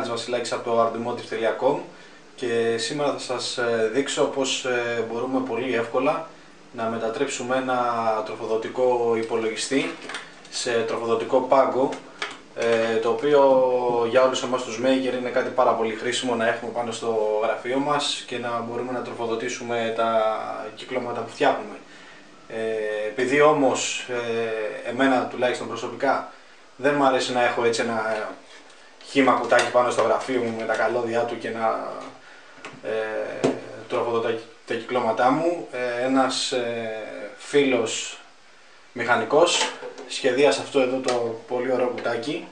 Βασιλάκης από το ardumotive.com και σήμερα θα σας δείξω πώς μπορούμε πολύ εύκολα να μετατρέψουμε ένα τροφοδοτικό υπολογιστή σε τροφοδοτικό πάγκο, το οποίο για όλους εμάς τους maker είναι κάτι πάρα πολύ χρήσιμο να έχουμε πάνω στο γραφείο μας και να μπορούμε να τροφοδοτήσουμε τα κυκλώματα που φτιάχνουμε. Επειδή όμως εμένα τουλάχιστον προσωπικά δεν μου αρέσει να έχω έτσι ένα χύμα κουτάκι πάνω στο γραφείο μου με τα καλώδια του και να τροφοδοτώ τα κυκλώματά μου, ένας φίλος μηχανικός σχεδίασε αυτό εδώ το πολύ ωραίο κουτάκι,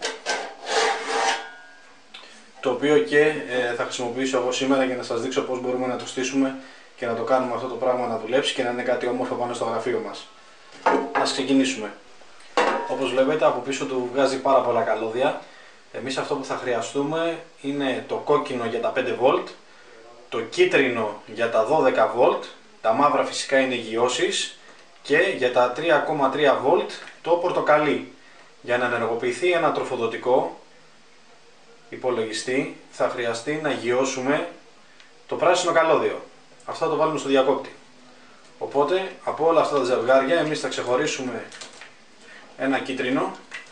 το οποίο και θα χρησιμοποιήσω εγώ σήμερα για να σας δείξω πώς μπορούμε να το στήσουμε και να το κάνουμε αυτό το πράγμα να δουλέψει και να είναι κάτι όμορφο πάνω στο γραφείο μας. Ας ξεκινήσουμε. Όπως βλέπετε, από πίσω του βγάζει πάρα πολλά καλώδια. Εμείς αυτό που θα χρειαστούμε είναι το κόκκινο για τα 5V, το κίτρινο για τα 12V, τα μαύρα φυσικά είναι γιώσεις και για τα 3,3V το πορτοκαλί. Για να ενεργοποιηθεί ένα τροφοδοτικό υπολογιστή θα χρειαστεί να γιώσουμε το πράσινο καλώδιο. Αυτό θα το βάλουμε στο διακόπτη. Οπότε από όλα αυτά τα ζευγάρια εμείς θα ξεχωρίσουμε ένα κίτρινο,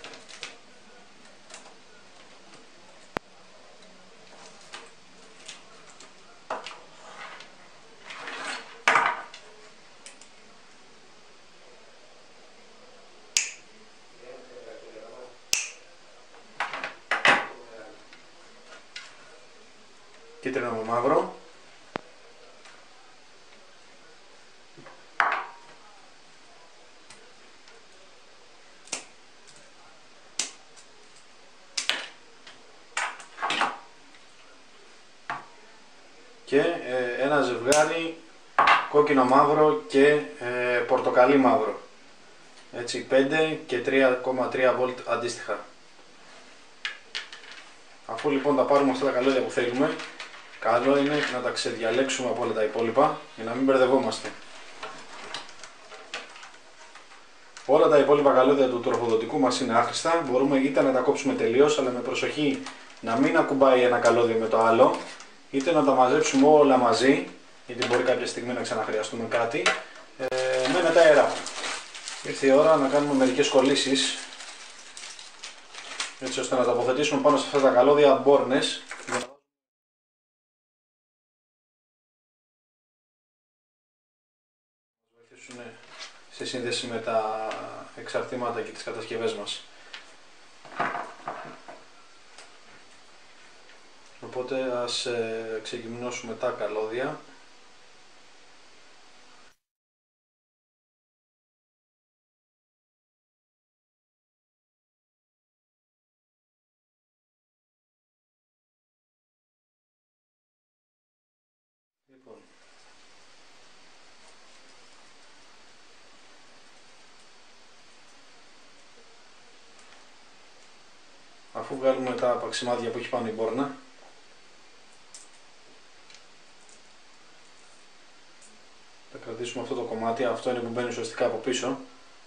κίτρινο με μαύρο, και ένα ζευγάρι κόκκινο μαύρο και πορτοκαλί μαύρο, έτσι 5 και 3,3V αντίστοιχα. Αφού λοιπόν τα πάρουμε αυτά τα καλώδια που θέλουμε, καλό είναι να τα ξεδιαλέξουμε από όλα τα υπόλοιπα για να μην μπερδευόμαστε. Όλα τα υπόλοιπα καλώδια του τροφοδοτικού μας είναι άχρηστα, μπορούμε είτε να τα κόψουμε τελείως, αλλά με προσοχή να μην ακουμπάει ένα καλώδιο με το άλλο, είτε να τα μαζέψουμε όλα μαζί, γιατί μπορεί κάποια στιγμή να ξαναχρειαστούμε κάτι, με μεταέρα. Ήρθε η ώρα να κάνουμε μερικές κολλήσεις, έτσι ώστε να τοποθετήσουμε πάνω σε αυτά τα καλώδια μπόρνες για να βοηθήσουν σε σύνδεση με τα εξαρτήματα και τις κατασκευές μας. Οπότε ας ξεκινήσουμε τα καλώδια. Λοιπόν, αφού βγάλουμε τα παξιμάδια που έχει πάνω η μπόρνα, θα κρατήσουμε αυτό το κομμάτι, αυτό είναι που μπαίνει ουσιαστικά από πίσω.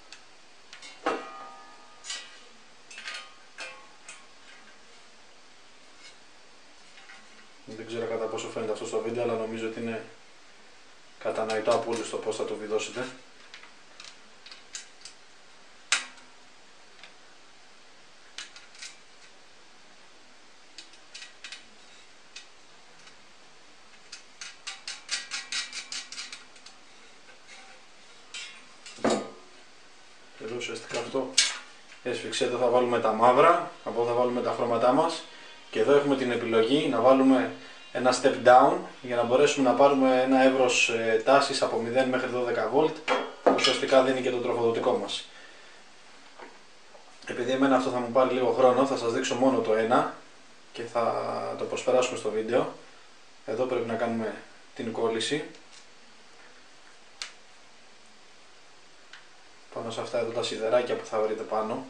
Δεν ξέρω κατά πόσο φαίνεται αυτό στο βίντεο, αλλά νομίζω ότι είναι κατανοητό από όλους το πώς θα το βιδώσετε. Εδώ ουσιαστικά αυτό έσφιξε. Εδώ θα βάλουμε τα μαύρα, από εδώ θα βάλουμε τα χρώματά μας και εδώ έχουμε την επιλογή να βάλουμε ένα step down για να μπορέσουμε να πάρουμε ένα εύρος τάσης από 0 μέχρι 12V, που ουσιαστικά δίνει και το τροφοδοτικό μας. Επειδή εμένα αυτό θα μου πάρει λίγο χρόνο, θα σας δείξω μόνο το ένα και θα το προσπεράσουμε στο βίντεο. Εδώ πρέπει να κάνουμε την κόλληση πάνω σε αυτά εδώ τα σιδεράκια που θα βρείτε πάνω.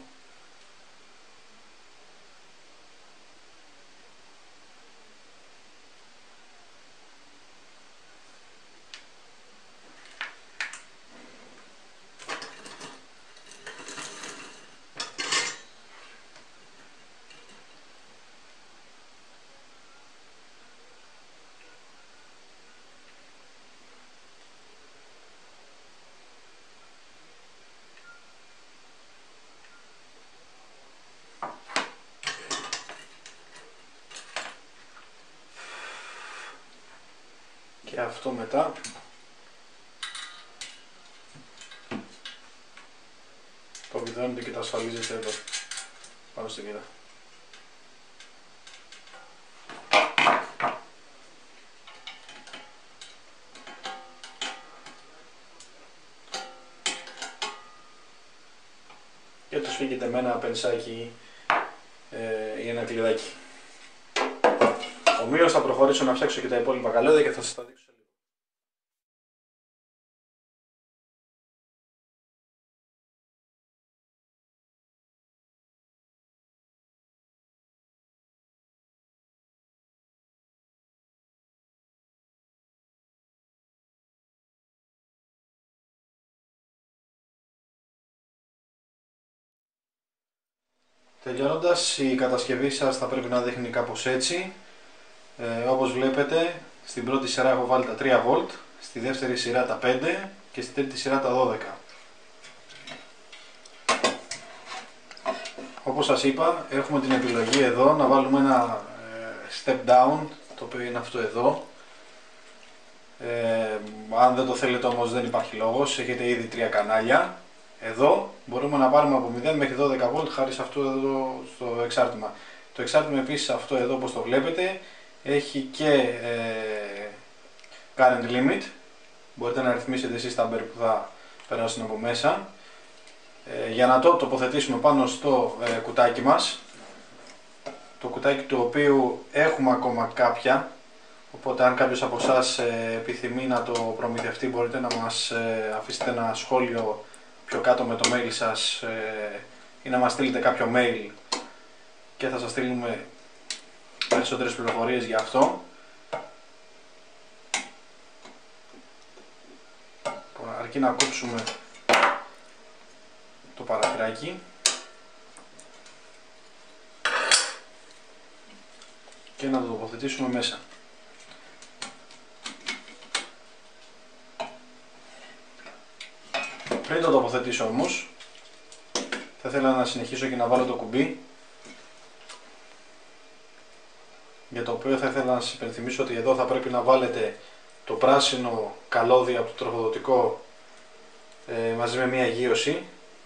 Και αυτό μετά το βιδώνετε και το ασφαλίζετε εδώ πάνω στην κύρα. Και το σφίγγετε με ένα πενσάκι ή ένα κλειδάκι. Ομοίως θα προχωρήσω να φτιάξω και τα υπόλοιπα καλώδια και θα σας τα δείξω. Τελειώνοντας, η κατασκευή σας θα πρέπει να δείχνει κάπως έτσι. Όπως βλέπετε, στην πρώτη σειρά έχω βάλει τα 3 V, στη δεύτερη σειρά τα 5 και στη τρίτη σειρά τα 12. Όπως σας είπα, έχουμε την επιλογή εδώ να βάλουμε ένα step down, το οποίο είναι αυτό εδώ. Αν δεν το θέλετε όμως δεν υπάρχει λόγος, έχετε ήδη 3 κανάλια. Εδώ μπορούμε να πάρουμε από 0 μέχρι 12 V χάρη σε αυτό εδώ στο εξάρτημα. Το εξάρτημα επίσης αυτό εδώ όπως το βλέπετε έχει και current limit. Μπορείτε να ρυθμίσετε εσείς τα αμπέρ που θα περάσουν από μέσα. Για να το τοποθετήσουμε πάνω στο κουτάκι μας, το κουτάκι του οποίου έχουμε ακόμα κάποια, οπότε αν κάποιος από εσάς επιθυμεί να το προμηθευτεί μπορείτε να μας αφήσετε ένα σχόλιο πιο κάτω με το mail σας ή να μας στείλετε κάποιο mail και θα σας στείλουμε περισσότερες πληροφορίες για αυτό. Αρκεί να κόψουμε το παραθυράκι και να το τοποθετήσουμε μέσα. Πριν το τοποθετήσω όμως, θα ήθελα να συνεχίσω και να βάλω το κουμπί, για το οποίο θα ήθελα να σας υπενθυμίσω ότι εδώ θα πρέπει να βάλετε το πράσινο καλώδιο από το τροφοδοτικό μαζί με μία γείωση.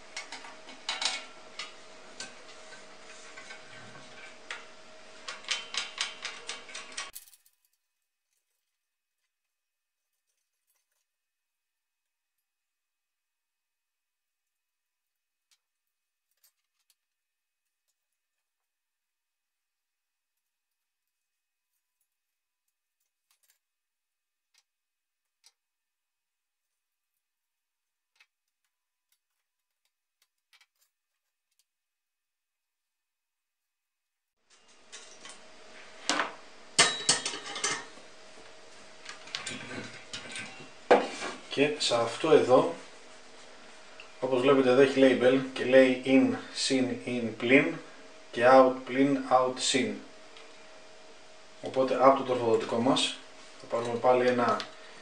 Και σε αυτό εδώ, όπως βλέπετε εδώ έχει label και λέει in, sin, in, plin και out, plin, out, sin. Οπότε από το τροφοδοτικό μας θα πάρουμε πάλι ένα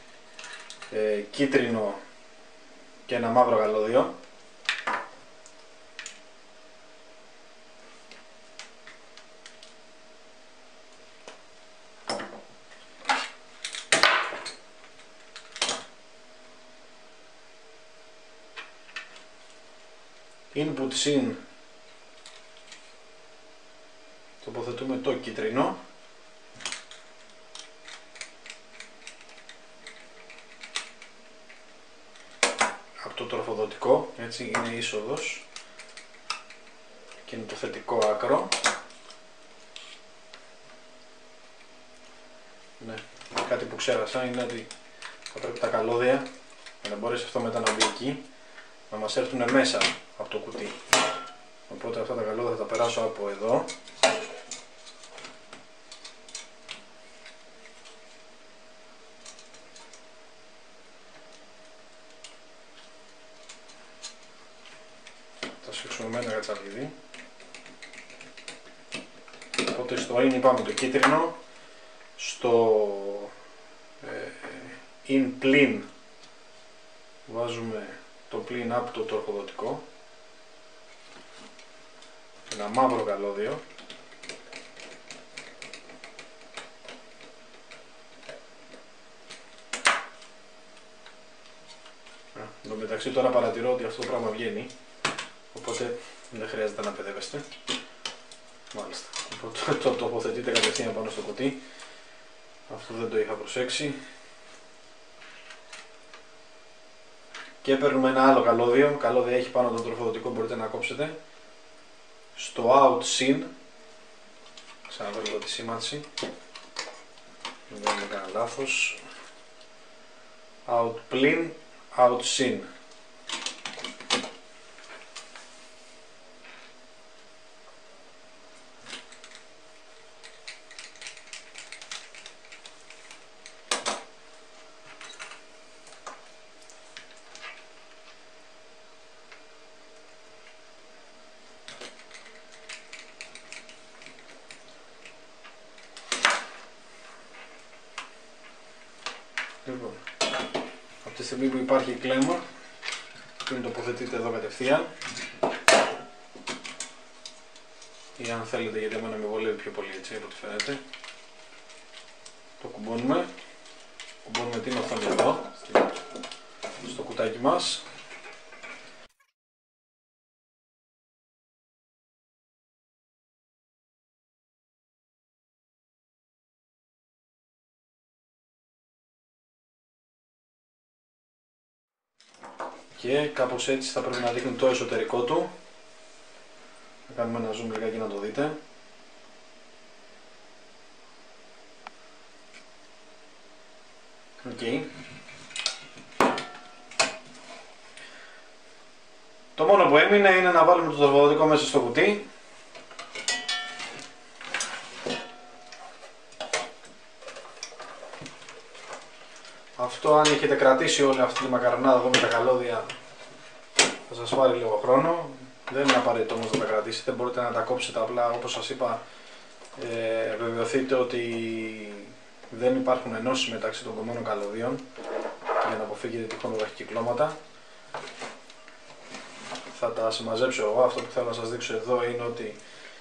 κίτρινο και ένα μαύρο καλώδιο. Input sin τοποθετούμε το κίτρινο από το τροφοδοτικό, έτσι είναι είσοδος και είναι το θετικό άκρο. Ναι, κάτι που ξέχασα είναι ότι θα πρέπει τα καλώδια, για να μπορέσει αυτό μετά να μπει εκεί, να μας έρθουν μέσα από το κουτί. Οπότε αυτά τα καλώδια θα τα περάσω από εδώ. Θα σφίξουμε με ένα κατσαβίδι. Οπότε στο in πάμε το κίτρινο, στο in plin βάζουμε το plin από το τροφοδοτικό, ένα μαύρο καλώδιο, τω μεταξύ τώρα παρατηρώ ότι αυτό το πράγμα βγαίνει, οπότε δεν χρειάζεται να παιδεύεστε. Μάλιστα. Οπότε το τοποθετείτε κατευθείαν πάνω στο κουτί. Αυτό δεν το είχα προσέξει. Και παίρνουμε ένα άλλο καλώδιο. Καλώδιο έχει πάνω το τροφοδοτικό, μπορείτε να κόψετε. Στο out sin. Ξαναδώ λίγο τη σήμανση. Δεν κάνω κανένα λάθος. Out plin, out sin. Λοιπόν, από τη στιγμή που υπάρχει η κλέμμα, την τοποθετείτε εδώ κατευθείαν, ή αν θέλετε, γιατί εμένα με βολεύει πιο πολύ έτσι από ό,τι φαίνεται, το κουμπώνουμε την οθόνη εδώ, στο κουτάκι μας. Και κάπως έτσι θα πρέπει να δείχνει το εσωτερικό του. Θα κάνουμε ένα zoom λιγάκι να το δείτε. Okay. Το μόνο που έμεινε είναι να βάλουμε το τροφοδοτικό μέσα στο κουτί. Αυτό, αν έχετε κρατήσει όλη αυτή τη μακαρονάδα εδώ με τα καλώδια, θα σας πάρει λίγο χρόνο. Δεν είναι απαραίτητο όμως να τα κρατήσετε, μπορείτε να τα κόψετε απλά, όπως σας είπα. Βεβαιωθείτε ότι δεν υπάρχουν ενώσεις μεταξύ των κομμένων καλωδίων για να αποφύγετε τυχόν βραχικυκλώματα. Θα τα συμμαζέψω εγώ. Αυτό που θέλω να σας δείξω εδώ είναι ότι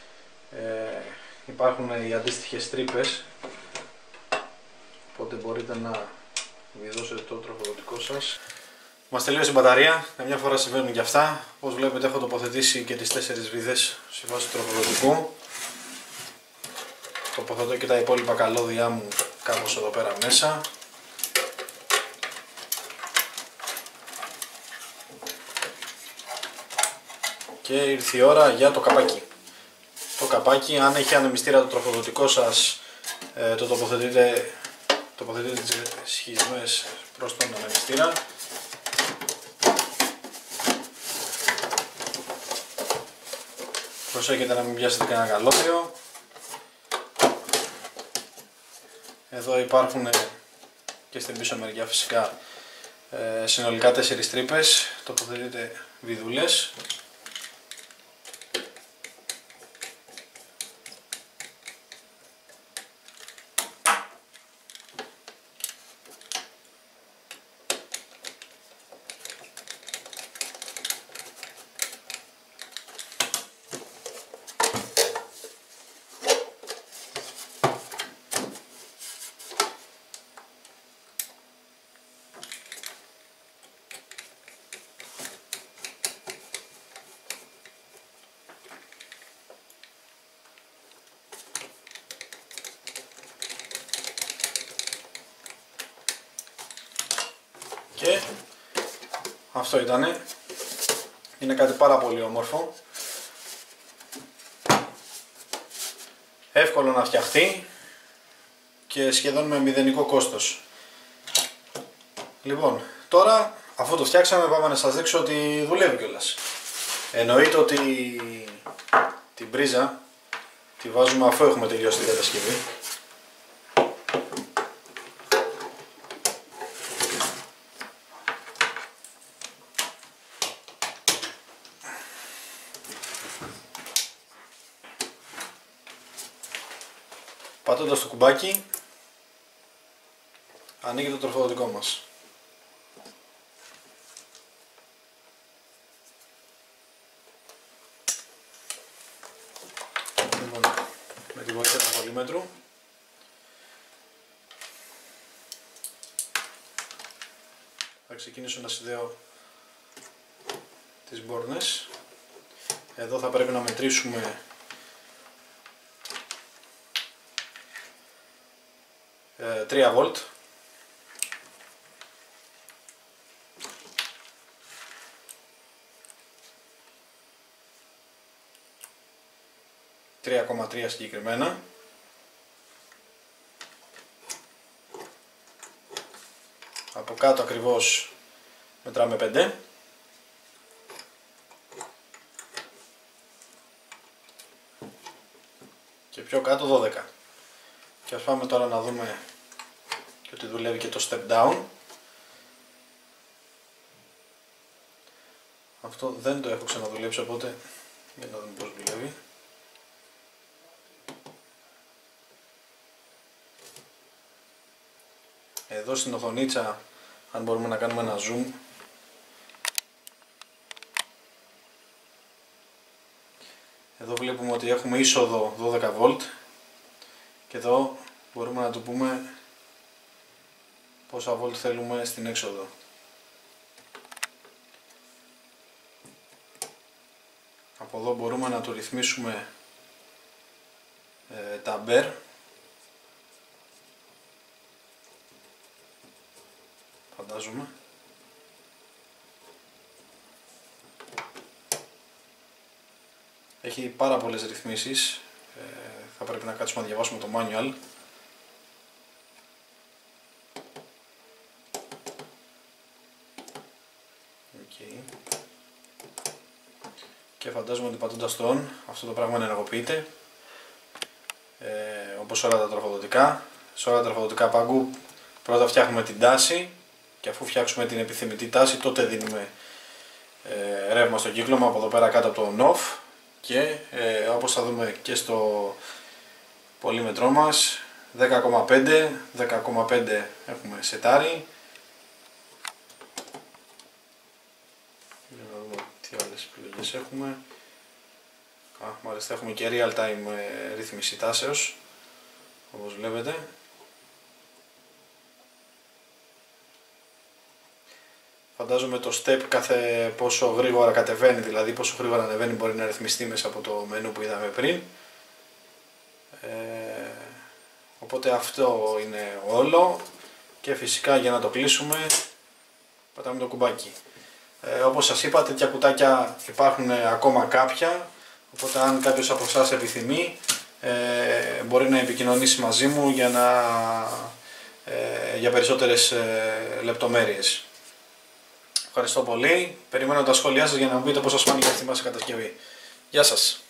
υπάρχουν οι αντίστοιχες τρύπες, οπότε μπορείτε να βιδώσετε το τροφοδοτικό σας. Μας τελείωσε η μπαταρία, μια φορά συμβαίνουν και αυτά. Όπως βλέπετε έχω τοποθετήσει και τις 4 βίδες στη βάση του τροφοδοτικού. Τοποθετώ και τα υπόλοιπα καλώδια μου κάπως εδώ πέρα μέσα. Και ήρθε η ώρα για το καπάκι. Το καπάκι, αν έχει ανεμιστήρα το τροφοδοτικό σας, το τοποθετείτε τις σχισμές προς τον ανεμιστήρα. Προσέχετε να μην πιάσετε κανένα καλώδιο. Εδώ υπάρχουν και στην πίσω μεριά φυσικά συνολικά 4 τρύπες. Τοποθετείτε βιδούλες. Και αυτό ήτανε. Είναι κάτι πάρα πολύ όμορφο. Εύκολο να φτιαχτεί και σχεδόν με μηδενικό κόστος. Λοιπόν, τώρα αφού το φτιάξαμε πάμε να σας δείξω ότι δουλεύει κιόλας. Εννοείται ότι την πρίζα τη βάζουμε αφού έχουμε τελειώσει την κατασκευή. Πατώντας το κουμπάκι, ανοίγει το τροφοδοτικό μας. Λοιπόν, με τη βοήθεια του βολίμετρου θα ξεκινήσω να συνδέω τις μπόρνες. Εδώ θα πρέπει να μετρήσουμε 3 βολτ. ...3,3 συγκεκριμένα. Από κάτω ακριβώς μετράμε 5. Και πιο κάτω 12. Και ας πάμε τώρα να δούμε και ότι δουλεύει και το step down. Αυτό δεν το έχω ξαναδουλέψει, οπότε για να δούμε πώς δουλεύει. Εδώ στην οθονίτσα, αν μπορούμε να κάνουμε ένα zoom, εδώ βλέπουμε ότι έχουμε είσοδο 12V και εδώ μπορούμε να του πούμε πόσα volt θέλουμε στην έξοδο. Από εδώ μπορούμε να το ρυθμίσουμε τα ampere. Φαντάζομαι. Έχει πάρα πολλές ρυθμίσεις. Θα πρέπει να κάτσουμε να διαβάσουμε το manual. Okay. Και φαντάζομαι ότι πατώντας το on, αυτό το πράγμα ενεργοποιείται. Όπως όλα τα τροφοδοτικά. Σε όλα τα τροφοδοτικά πάγκου πρώτα φτιάχνουμε την τάση και αφού φτιάξουμε την επιθυμητή τάση, τότε δίνουμε ρεύμα στο κύκλωμα από εδώ πέρα κάτω από το on-off. Και όπως θα δούμε και στο πολύμετρό μας, 10,5 έχουμε σετάρει. Για να δούμε τι άλλες επιλογές έχουμε. Μάλιστα έχουμε και real time ρύθμιση τάσεως, όπως βλέπετε. Φαντάζομαι το step κάθε πόσο γρήγορα κατεβαίνει, δηλαδή πόσο γρήγορα ανεβαίνει, μπορεί να ρυθμιστεί μέσα από το μενού που είδαμε πριν. Οπότε αυτό είναι όλο και φυσικά για να το κλείσουμε πατάμε το κουμπάκι. Όπως σας είπα, τέτοια κουτάκια υπάρχουν ακόμα κάποια, οπότε αν κάποιος από εσάς επιθυμεί μπορεί να επικοινωνήσει μαζί μου για περισσότερες λεπτομέρειες. Ευχαριστώ πολύ. Περιμένω τα σχόλιά σας για να μου πείτε πώς σας φάνηκε αυτή μας η κατασκευή. Γεια σας.